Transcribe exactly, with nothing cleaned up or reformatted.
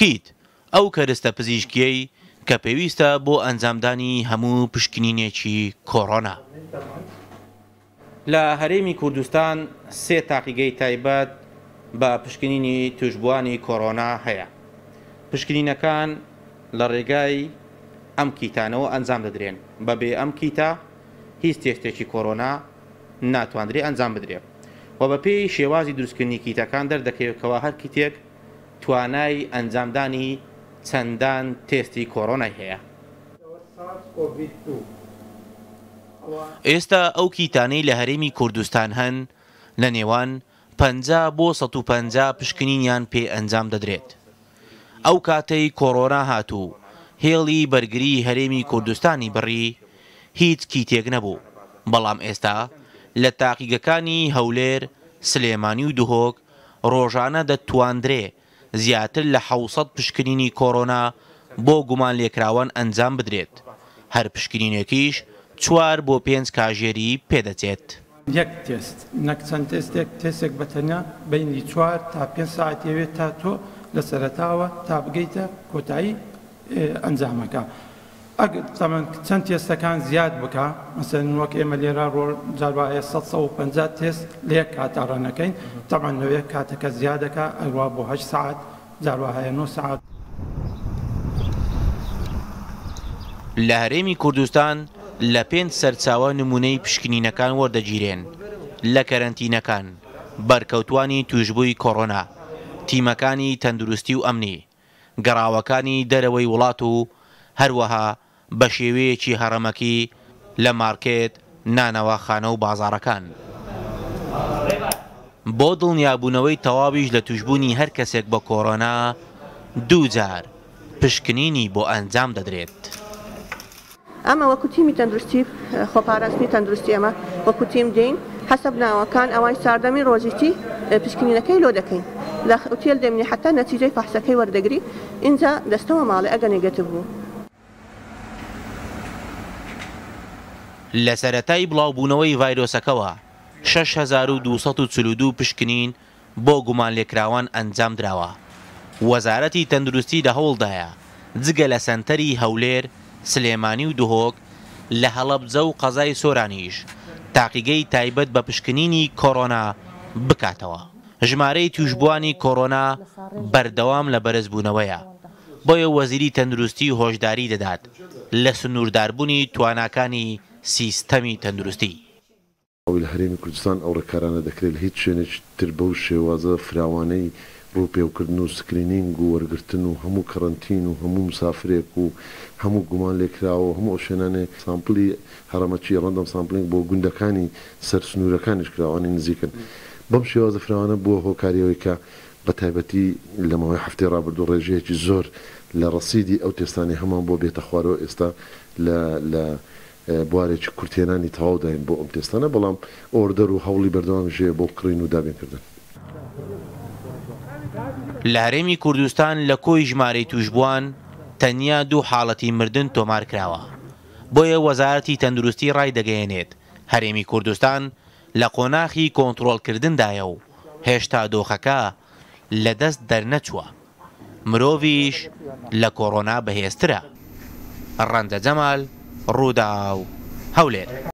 هیت ئەو کەرستە پزیشکیەی کە پێویستە بۆ ئەنجامدانی هەموو پشکنینێکی کۆڕۆنا. لە هەرێمی کوردستان سێ تاقیگەی تایبەت بە پشکنینی توشبوانی کۆڕۆنا هەیە. پشکنینەکان لە ڕێگای ئەم کیتانەوە ئەنجام دەدرێن. بەبێ ئەم کیتە هیچ تێستێکی کۆڕۆنا ناتوانرێ ئەنجام بدرێت و بە پێی شێوازی دروستکردنی کیتەکان دەردەکەوێتەوە هەر کیتێک توانای ئەنجامدانی چەندان تێستی کۆڕۆنای هەیە. ئێستا ئەو کیتانەی لە هەرێمی کوردستان هەن لە نێوان پەنجا بۆ سەد و پەنجا پشکنینیان پێ ئەنجام دەدرێت. ئەو کاتەی کۆڕۆنا هاتوو هێڵی بەرگری هەرێمی کوردستانی بڕی هیچ کیتێک نەبوو، بەڵام ئێستا لە تاقیگەکانی هەولێر، سلێمانی و دهۆک ڕۆژانە دەتواندرێ زیاتر لە حەوسەد پشکنینی کۆڕۆنا بۆ گومان لێکراوان ئەنجام بدرێت. هەر پشکنینێکیش چوار بۆ پێنج کاژێری پێدەچێت. یەک تێست نەک چەند تێستێک تێستێک بەتەنیا بینی چوار تا پێنج ساعتێوێت تا تۆ لە سەرەتاوە تا بگەیتە کۆتایی ئەنجامەکە. ئەگەر تەمەن چەند تێستەکان زیاد بکە، مەسەڵەن وەک ئێمە لێرە ڕۆ جاربایە سەد سەد و پەنجا تێست لە یەک کاتە ڕەنەکەین، تەمەن لەوێ کاتەکە زیادەکە ئەوە بۆ هەشت ساعت جاربایە نۆ ساعت. لە هەرێمی کوردستان لە پێنج سەرچاوە نمونەی پشکنینەکان وەردەگیرێن لە کەرەنتینەکان، بەرکەوتوانی توشبووی کۆڕۆنا، تیمەکانی تەندروستی و ئەمنی، گەڕاوەکانی دەرەوەی وڵات و هەروەها بە شێوەیەکی هەڕەمەکی لە مارکێت، نانەوەخانە و بازاڕەکان. بۆ دڵنیابوونەوەی تەواویش لە توشبوونی هەر کەسێک بە کۆڕۆنا دوو جار پشکنینی بۆ ئەنجام دەدرێت. ئەمە وەکو تیمی تەندروستی خۆپاراستنی تەندروستی ئەمە وەکو تیم دێین حەسەب ناوەکان ئەوای ساردەمی ڕۆژێتی پشکنینەکەی لۆ دەکەین لە ئوتێل دەمنی حتا نەتیجەی فەحسەکەی وەردەگری اینجا دەستەوە ماڵی ئەگە نێگەتیڤ بوو. لە سەرەتای بڵاوبوونەوەی ڤایرۆسەکەوە شەش هەزار و دوو سەد و چل و دوو پشکنین بۆ گومان لێکراوان ئەنجام دراوە. وەزارەتی تەندروستی لە هەوڵدایە جگە لە سەنتەری هەولێر، سلێمانی و دهۆک لە هەڵەبجە و قەزای سۆرانیش تاقیگەی تایبەت بە پشکنینی کۆڕۆنا بکاتەوە. ژمارەی توشبوانی کۆڕۆنا بەردەوام لە بەرزبوونەوەیە، بۆیە وەزیری تەندروستی هۆشداری دەدات لە سنوورداربوونی تواناکانی سیستەمی تەندروستی. لە هەرێمی کوردستان ئەو ڕێکارانە دەکرێت هیچ شوێنێک تر بەو شێوازە فراوانەی ڕووپێوکردن و سکرینینگ و وەرگرتن و هەموو کەڕەنتین و هەموو مسافرێک و هەموو گومان لێکراوە هەموو شوێنانێ سامپڵی هەرەمەچی ڕەندەم سامپلینگ بۆ گوندەکانی سەر سنوورەکانیش کراوانی نزیکن. بەم شێوازە فراوانە بووە هۆکاریەوەی کە بە تایبەتی لە ماوەی هەفتەی ڕابردوو ڕێژەیەکی زۆر لە ڕەسیدی ئەو تێستانی هەمان بۆ بێتە خوارەوە ئێستا لە بوارێکی کورتێنانی تەواو داین بۆ ئەم تێستانە، بەڵام ئۆردەر و هەوڵی بەردەوام ژێ بۆ کڕین و دابینکردن. لە هەرێمی کوردستان لە کۆی ژمارەی توشبووان تەنیا دوو حاڵەتی مردن تۆمار کراوە، بۆیە وەزارەتی تەندروستی ڕای دەگەیەنێت هەرێمی کوردستان لە قۆناغی کۆنتڕۆڵکردندایە و هێشتا دۆخەکە لە دەست دەرنەچووە. مرۆڤیش لە کۆڕۆنا بەهێزترە. ڕەندە جەمال، ڕووداو، هەولێر.